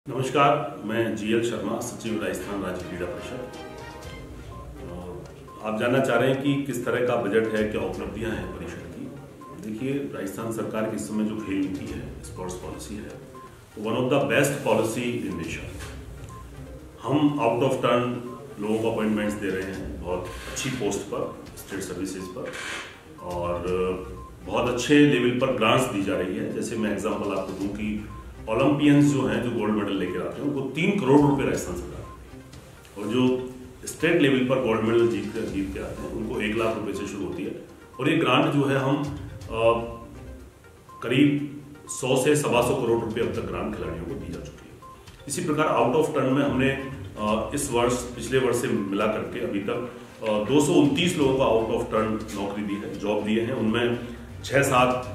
नमस्कार, मैं जीएल शर्मा, सचिव राजस्थान राज्य क्रीड़ा परिषद। आप जानना चाह रहे हैं कि किस तरह का बजट है, क्या उपलब्धियां हैं परिषद की। देखिए, राजस्थान सरकार की इस समय जो खेल नीति है, स्पोर्ट्स पॉलिसी है, one of the best policy in nation. हम आउट ऑफ टर्न लोगों को अपॉइंटमेंट्स दे रहे हैं बहुत अच्छी पोस्ट पर, स्टेट सर्विसेज पर, और बहुत अच्छे लेवल पर ग्रांट्स दी जा रही है। जैसे मैं एग्जाम्पल आपको दूं कि ओलंपियंस जो हैं, जो गोल्ड मेडल लेकर आते हैं, उनको 3 करोड़ रुपए राजस्थान सरकार, और जो स्टेट लेवल पर गोल्ड मेडल जीत के आते हैं उनको 1 लाख रुपए से शुरू होती है। और ये ग्रांट जो है हम करीब 100 से 125 करोड़ रुपए अब तक ग्रांट खिलाड़ियों को दी जा चुकी है। इसी प्रकार आउट ऑफ टर्न में हमने इस वर्ष पिछले वर्ष से मिला करके अभी तक 229 लोगों को आउट ऑफ टर्न नौकरी दी है, जॉब दिए हैं। उनमें 6-7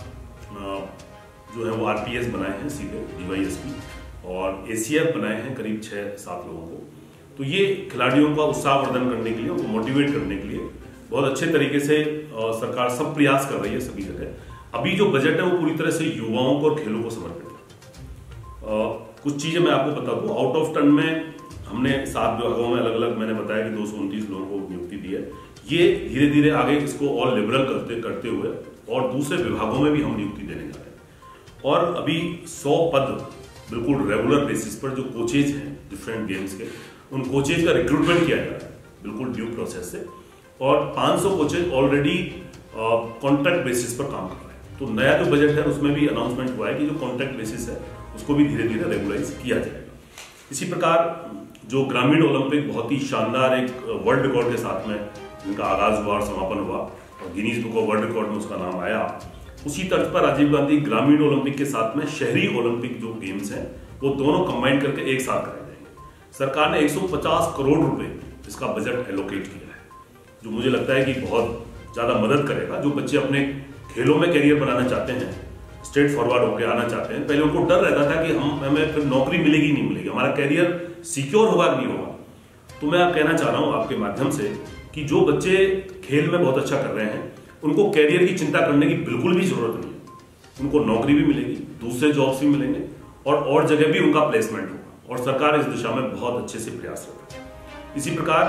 जो है वो आरपीएस बनाए हैं, सीधे डीवाईएसपी, और एसीएफ बनाए हैं करीब 6-7 लोगों को। तो ये खिलाड़ियों का उत्साहवर्धन करने के लिए, उनको मोटिवेट करने के लिए बहुत अच्छे तरीके से सरकार सब प्रयास कर रही है सभी जगह। अभी जो बजट है वो पूरी तरह से युवाओं को और खेलों को समर्पित है। कुछ चीजें मैं आपको बता दूं। आउट ऑफ टर्न में हमने 7 विभागों में अलग अलग, मैंने बताया कि 229 लोगों को नियुक्ति दी है। ये धीरे धीरे आगे इसको और लिबरल करते हुए और दूसरे विभागों में भी हम नियुक्ति देने जा रहे हैं। और अभी 100 पद बिल्कुल रेगुलर बेसिस पर जो कोचेज हैं डिफरेंट गेम्स के, उन कोचेज का रिक्रूटमेंट किया जा रहा है बिल्कुल ड्यू प्रोसेस से। और 500 कोचेज ऑलरेडी कॉन्ट्रैक्ट बेसिस पर काम कर रहे हैं। तो नया जो बजट है उसमें भी अनाउंसमेंट हुआ है कि जो कॉन्ट्रैक्ट बेसिस है उसको भी धीरे धीरे रेगुलाइज किया जाएगा। इसी प्रकार जो ग्रामीण ओलंपिक बहुत ही शानदार एक वर्ल्ड रिकॉर्ड के साथ में उनका आगाज हुआ और समापन हुआ, और Guinness book of world record में उसका नाम आया। उसी तर्ज पर राजीव गांधी ग्रामीण ओलंपिक के साथ में शहरी ओलंपिक जो गेम्स हैं वो दोनों कंबाइन करके एक साथ कराए जाएंगे। सरकार ने 150 करोड़ रुपए इसका बजट एलोकेट किया है, जो मुझे लगता है कि बहुत ज्यादा मदद करेगा। जो बच्चे अपने खेलों में करियर बनाना चाहते हैं, स्ट्रेट फॉरवर्ड होकर आना चाहते हैं, पहले उनको डर रहता था कि हमें फिर नौकरी मिलेगी नहीं मिलेगी, हमारा करियर सिक्योर होगा कि नहीं होगा। तो मैं आप कहना चाह रहा हूं आपके माध्यम से कि जो बच्चे खेल में बहुत अच्छा कर रहे हैं उनको कैरियर की चिंता करने की बिल्कुल भी जरूरत नहीं है। उनको नौकरी भी मिलेगी, दूसरे जॉब्स भी मिलेंगे, और जगह भी उनका प्लेसमेंट होगा, और सरकार इस दिशा में बहुत अच्छे से प्रयास कर रही है। इसी प्रकार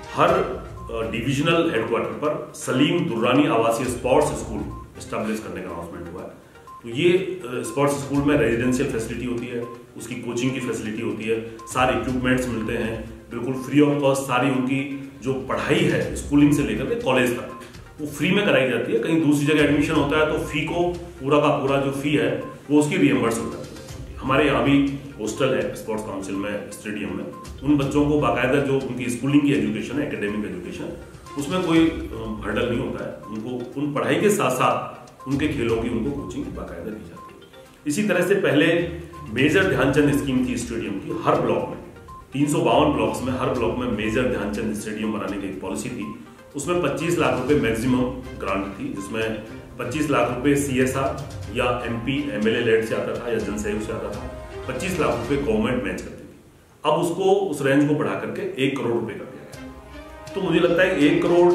हर डिविजनल हेडक्वार्टर पर सलीम दुर्रानी आवासीय स्पोर्ट्स स्कूल एस्टैब्लिश करने का अनाउंसमेंट हुआ है। तो ये स्पोर्ट्स स्कूल में रेजिडेंशियल फैसिलिटी होती है, उसकी कोचिंग की फैसिलिटी होती है, सारे इक्विपमेंट्स मिलते हैं बिल्कुल फ्री ऑफ कॉस्ट। सारी उनकी जो पढ़ाई है स्कूलिंग से लेकर के कॉलेज तक वो फ्री में कराई जाती है। कहीं दूसरी जगह एडमिशन होता है तो फी को पूरा का पूरा जो फी है वो उसकी रिएम्बर्स होता है। हमारे यहाँ भी हॉस्टल है स्पोर्ट्स काउंसिल में, स्टेडियम में। उन बच्चों को बाकायदा जो उनकी स्कूलिंग की एजुकेशन है, एकेडमिक एजुकेशन, उसमें कोई हर्डल नहीं होता है। उनको उन पढ़ाई के साथ साथ उनके खेलों की उनको कोचिंग बाकायदा दी जाती है। इसी तरह से पहले मेजर ध्यानचंद स्कीम थी स्टेडियम की। हर ब्लॉक में 352 ब्लॉक्स में हर ब्लॉक में मेजर ध्यानचंद स्टेडियम बनाने की एक पॉलिसी थी। उसमें 25 लाख रुपए मैक्सिमम ग्रांट थी, जिसमें 25 लाख रुपए सीएसआर या एमपी एमएलए लेड से आता था या जन सहयोग से आता था। 25 लाख रुपए गवर्नमेंट मैच करती थी। अब उसको उस रेंज को बढ़ा करके 1 करोड़ रुपए कर दिया गया। तो मुझे लगता है 1 करोड़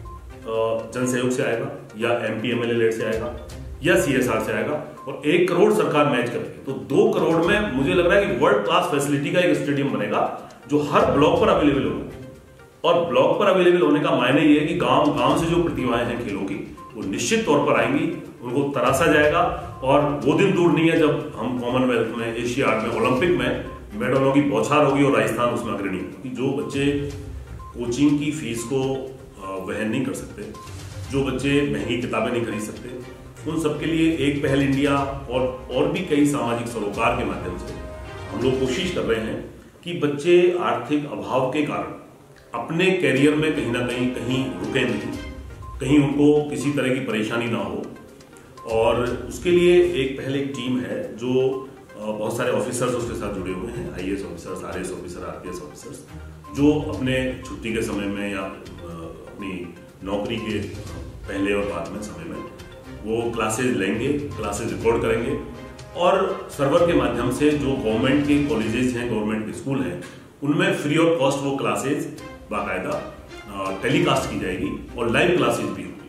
जन सहयोग से आएगा या एमपी एमएलए लेड से आएगा या सीएसआर से आएगा, और 1 करोड़ सरकार मैच करेगी। तो 2 करोड़ में मुझे लग रहा है कि वर्ल्ड क्लास फैसिलिटी का एक स्टेडियम बनेगा जो हर ब्लॉक पर अवेलेबल होगा। और ब्लॉक पर अवेलेबल होने का मायने ये है कि गांव से जो प्रतिभाएं हैं खेलों की वो निश्चित तौर पर आएंगी, उनको तराशा जाएगा। और वो दिन दूर नहीं है जब हम कॉमनवेल्थ में, एशियाड में, ओलंपिक में मेडलों की बौछार होगी और राजस्थान उसमें अग्रणी होगी। जो बच्चे कोचिंग की फीस को वहन नहीं कर सकते, जो बच्चे महंगी किताबें नहीं खरीद सकते, उन सबके लिए एक पहल इंडिया और भी कई सामाजिक सरोकार के माध्यम से हम लोग कोशिश कर रहे हैं कि बच्चे आर्थिक अभाव के कारण अपने कैरियर में कहीं ना कहीं रुके नहीं, कहीं उनको किसी तरह की परेशानी ना हो। और उसके लिए एक टीम है जो बहुत सारे ऑफिसर्स उसके साथ जुड़े हुए हैं, IAS officers, RAS officer, RPS officers, जो अपने छुट्टी के समय में या अपनी नौकरी के पहले और बाद में समय में वो क्लासेज लेंगे, क्लासेज रिकॉर्ड करेंगे, और सर्वर के माध्यम से जो गवर्नमेंट के कॉलेजेस हैं, गवर्नमेंट के स्कूल हैं, उनमें फ्री ऑफ कॉस्ट वो क्लासेज बाकायदा टेलीकास्ट की जाएगी और लाइव क्लासेज भी होगी।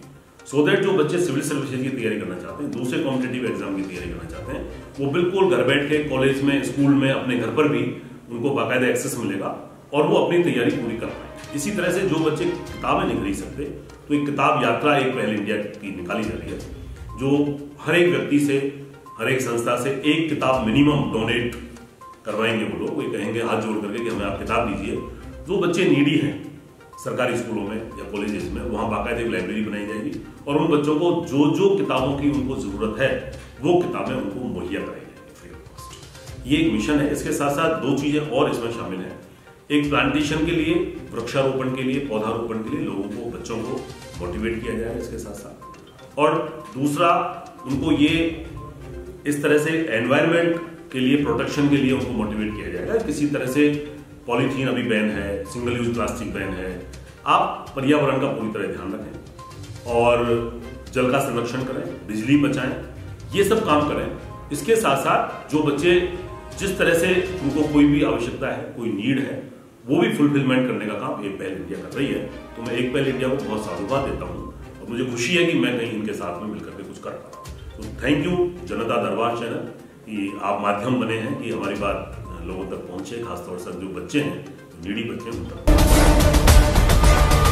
सो दैट जो बच्चे सिविल सर्विसेज की तैयारी करना चाहते हैं, दूसरे कॉम्पिटिटिव एग्जाम की तैयारी करना चाहते हैं, वो बिल्कुल घर बैठ के कॉलेज में, स्कूल में, अपने घर पर भी उनको बाकायदा एक्सेस मिलेगा और वो अपनी तैयारी पूरी कर पाएंगे। इसी तरह से जो बच्चे किताबें नहीं खरीद सकते, तो एक किताब यात्रा एक पहल इंडिया की निकाली जा रही है, जो हर एक व्यक्ति से, हर एक संस्था से एक किताब मिनिमम डोनेट करवाएंगे। वो लोग, वो कहेंगे हाथ जोड़ करके कि हमें आप किताब दीजिए। जो बच्चे नीडी हैं सरकारी स्कूलों में या कॉलेजेस में, वहां बाकायदा एक लाइब्रेरी बनाई जाएगी और उन बच्चों को जो जो किताबों की उनको जरूरत है वो किताबें उनको मुहैया कराई जाएगी फ्री ऑफ कॉस्ट। ये एक मिशन है। इसके साथ साथ दो चीजें और इसमें शामिल हैं। एक प्लांटेशन के लिए, वृक्षारोपण के लिए, पौधारोपण के लिए लोगों को, बच्चों को मोटिवेट किया जाएगा इसके साथ साथ। और दूसरा, उनको ये इस तरह से एनवायरमेंट के लिए, प्रोटेक्शन के लिए उनको मोटिवेट किया जाएगा। किसी तरह से पॉलीथीन अभी बैन है, सिंगल यूज प्लास्टिक बैन है, आप पर्यावरण का पूरी तरह ध्यान रखें और जल का संरक्षण करें, बिजली बचाएं, ये सब काम करें। इसके साथ साथ जो बच्चे जिस तरह से उनको कोई भी आवश्यकता है, कोई नीड है, वो भी फुलफिलमेंट करने का काम एक पहल इंडिया कर रही है। तो मैं एक पहल इंडिया को बहुत साधुवाद देता हूँ और मुझे खुशी है कि मैं कहीं इनके साथ में मिलकर के कुछ कर पा रहा हूँ। तो थैंक यू जनता दरबार चैनल कि आप माध्यम बने हैं कि हमारी बात लोगों तक पहुंचे, खासतौर से जो बच्चे हैं, नीडी बच्चे हैं, उन तक।